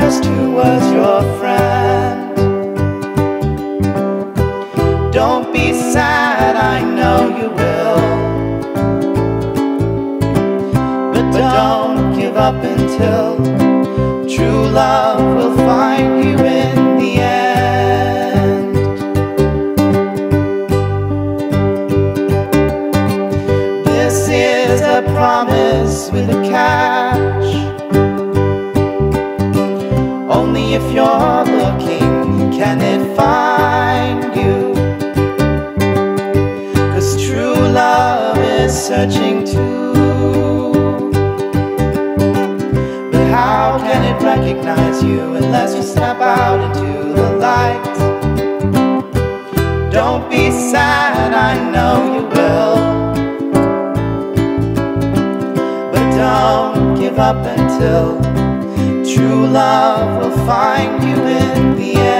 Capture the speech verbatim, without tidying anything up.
just who was your friend. Don't be sad, I know you will, but don't give up until true love will find you in the end. This is a promise with a catch. Only if you're looking can it find you, 'cause true love is searching too. But how can it recognize you unless you step out into the light? Don't be sad, I know you will, but don't give up until true love will find you in the end.